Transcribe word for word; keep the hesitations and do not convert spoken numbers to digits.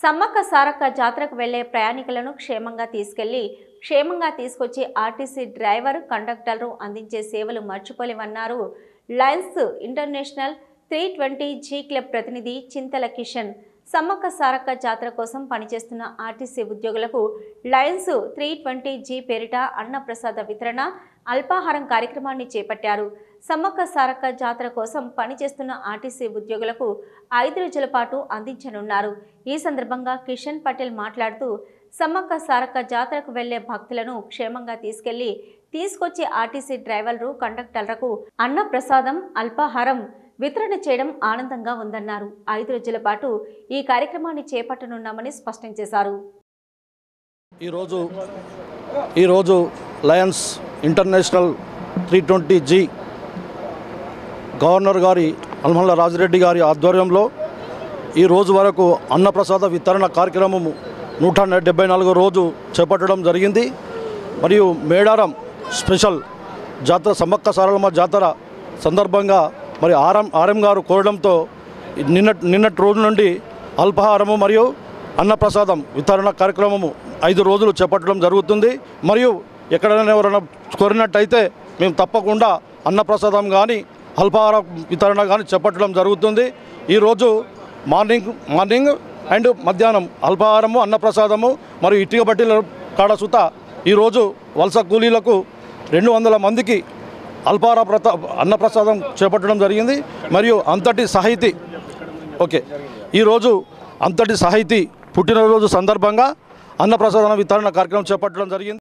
సమ్మక్క సారక్క జాతరకు వెళ్లే ప్రయాణికులను క్షేమంగా తీసుకెళ్లి క్షేమంగా తీసుకొచ్చి ఆర్టీసీ డ్రైవర్ కండక్టర్లు అందించే సేవలు మర్చిపోలేవన్నారు Lions International three twenty G club ప్రతినిధి చింతల కిషన్. సమ్మక్క సారక్క జాతర కోసం పనిచేస్తున్న ఆర్టీసీ ఉద్యోగులకు లయన్స్ త్రీ ట్వంటీ జీ పేరిట అన్నప్రసాద వితరణ అల్పాహారం కార్యక్రమాన్ని చేపట్టారు. సమ్మక్క సారక్క జాతర కోసం పనిచేస్తున్న ఆర్టీసీ ఉద్యోగులకు ఐదు రోజుల పాటు అందించనున్నారు. ఈ సందర్భంగా కిషన్ పటేల్ మాట్లాడుతూ సమ్మక్క సారక్క జాతరకు వెళ్లే భక్తులను క్షేమంగా తీసుకెళ్లి తీసుకొచ్చే ఆర్టీసీ డ్రైవర్లు కండక్టర్లకు అన్న ప్రసాదం అల్పాహారం వితరణ చేయడం ఆనందంగా ఉందన్నారు. ఐదు రోజుల పాటు ఈ కార్యక్రమాన్ని చేపట్టనున్నామని స్పష్టం చేశారు. ఈరోజు ఈరోజు Lions International three twenty G governor గారి అల్మల్ల రాజిరెడ్డి గారి ఆధ్వర్యంలో ఈ రోజు వరకు అన్నప్రసాద వితరణ కార్యక్రమము నూట డెబ్బై నాలుగో రోజు చేపట్టడం జరిగింది. మరియు మేడారం స్పెషల్ జాతర సమ్మక్క సారలమ్మ జాతర సందర్భంగా మరి ఆర్ఎం ఆర్ఎం గారు కోరడంతో నిన్న నిన్నటి రోజు నుండి అల్పాహారము మరియు అన్నప్రసాదం వితరణ కార్యక్రమము ఐదు రోజులు చేపట్టడం జరుగుతుంది. మరియు ఎక్కడైనా ఎవరైనా కోరినట్టయితే మేము తప్పకుండా అన్నప్రసాదం కానీ అల్పాహార వితరణ కానీ చేపట్టడం జరుగుతుంది. ఈరోజు మార్నింగ్ మార్నింగ్ అండ్ మధ్యాహ్నం అల్పాహారము అన్నప్రసాదము మరియు ఇటుక బట్టీల కాడ సుత ఈరోజు వలస కూలీలకు రెండు వందల మందికి అల్పాహార ప్రత అన్నప్రసాదం చేపట్టడం జరిగింది. మరియు అంతటి సాహితీ ఓకే ఈరోజు అంతటి సాహితీ పుట్టినరోజు సందర్భంగా అన్నప్రసాదం వితరణ కార్యక్రమం చేపట్టడం జరిగింది.